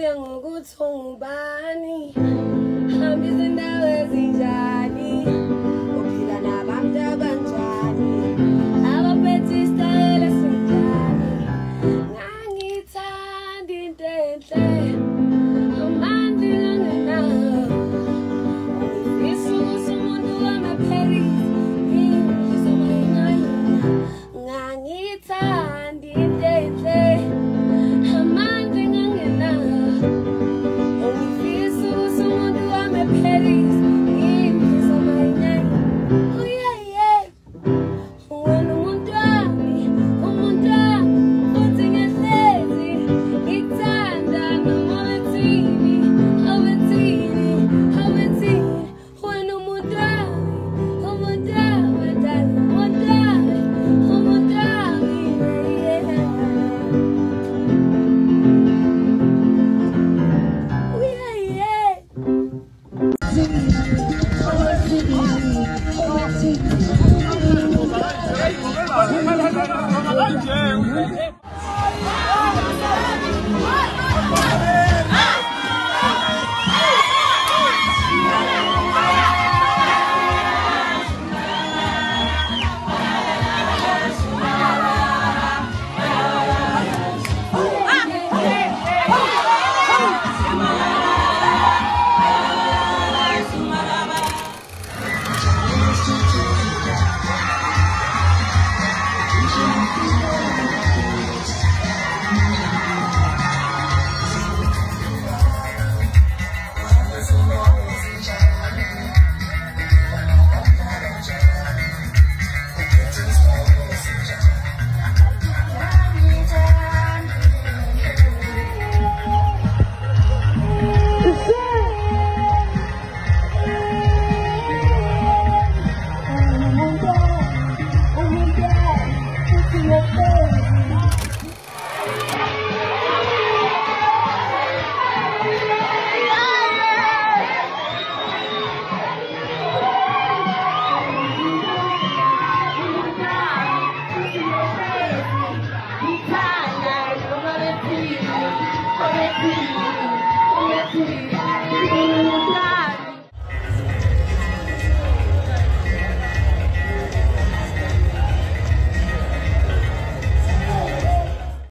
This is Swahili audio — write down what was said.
ngokuthombani hambisa indawo ezinjani uphila nabantu abanjani abaphethe isitayela esinjani ngangithanda into enhle amandi ngangenawo ngifisa ukuthi umuntu wamaParis ngifisa mayingana ngangithanda into enhle amandi ngangenawo ngifisa ukuthi umuntu wamaParis ngifisa mayingana oh yeah yeah wena umuntu wami futhi ngehlezi ngikuthanda noma bethini awethini wena umuntu wami yeah oh yeah yeah Let's see.